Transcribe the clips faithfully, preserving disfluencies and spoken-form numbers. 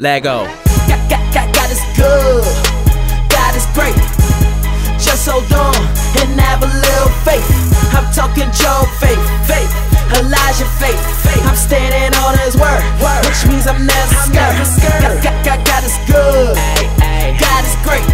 Let go. God, God, God, God is good. God is great. Just hold on and have a little faith. I'm talking Job faith, faith, Elijah faith, faith. I'm standing on His word, word. Which means I'm never scared. God, God, God, God is good. Ay, ay. God is great.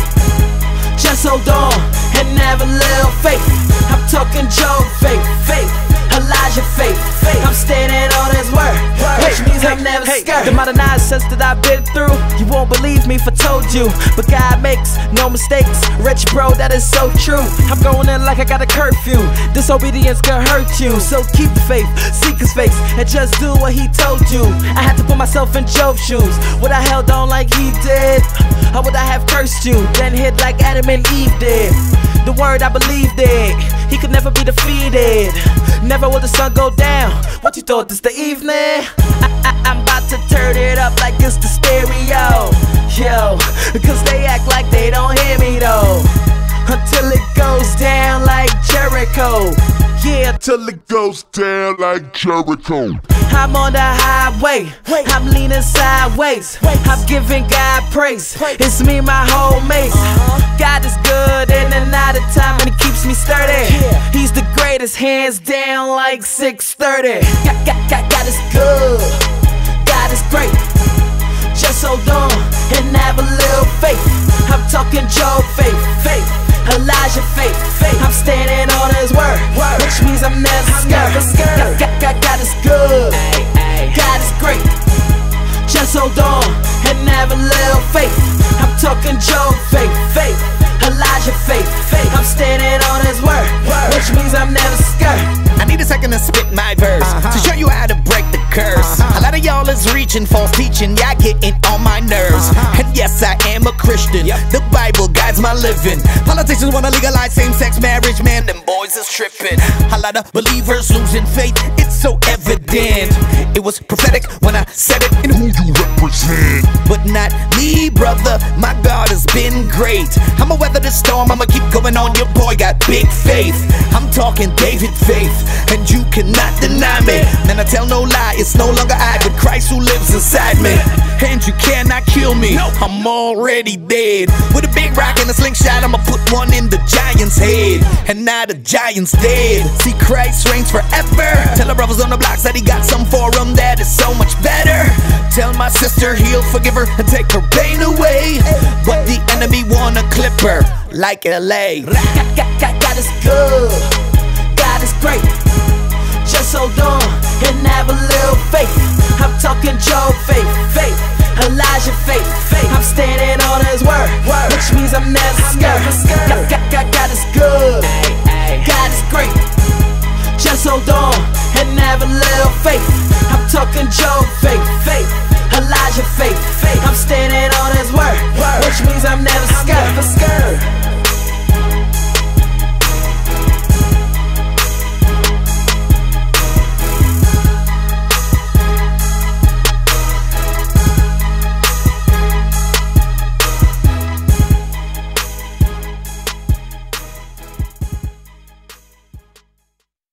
Just hold on and have a little faith. I'm talking Job faith, faith, Elijah faith, faith. I'm standing on His word, word. Which means I'm never Hey, scared. the amount of nonsense that I've been through, you won't believe me if I told you, but God makes no mistakes. Rich bro, that is so true. I'm going in like I got a curfew. Disobedience can hurt you, so keep the faith, seek His face, and just do what He told you. I had to put myself in Job's shoes. Would I held on like he did, or would I have cursed you, then hid like Adam and Eve did? The word I believed in, He could never be defeated. Never will the sun go down. What you thought, this the evening? I, I, I'm about to turn it up like it's the stereo, yo, cause they act like they don't hear me though, until it goes down like Jericho. Yeah, till it goes down like Jericho. I'm on the highway, I'm leaning sideways, I'm giving God praise. It's me, my whole mates. God is good in and out of time, and He keeps me sturdy. He's the greatest, hands down like six thirty. God, God, God, God is good. God is great. Just hold on and have a little faith. I'm talking Job faith, faith, Elijah faith, faith. I'm standing on His word, word. Which means I'm never scared. God, God, God, God is good. Ay, ay. God is great. Just hold on and have a little faith. I'm talking Job faith, faith, Elijah faith, faith. I'm standing on His word, word. Which means I'm never scared. I need a second to spit my verse, uh-huh, to show you how to break the curse. Uh-huh. A lot of y'all is reaching, false teaching, yeah, getting on my nerves. Uh-huh. And yes, I am a Christian, yep. The Bible guides my living. Politicians wanna legalize same-sex marriage, man, them boys is tripping. A lot of believers losing faith, it's so evident. It was prophetic when I said it in who you represent, but not me, brother. My God has been great. I'ma weather the storm, I'ma keep going on. Your boy got big faith. I'm talking David faith, and you cannot deny me. Man, I tell no lie, it's no longer I, but Christ who lives inside me. And you cannot kill me, I'm already dead. With a big rock and a slingshot, I'ma put one in the giant's head, and now the giant's dead. See, Christ reigns forever. Tell the brothers on the blocks that He got some for them that is so much better. Tell my sister He'll forgive her and take her pain away, but the enemy wanna clip her like L A. God, God, God, God is good. God is great. Just hold on and have a little faith. I'm talking Job faith, faith, Elijah faith, faith. I'm standing on His word, word. Which means I'm never scared. God, God, God, God is good. Ay, ay. God is great. Just hold on and have a little faith. I'm talking Job faith,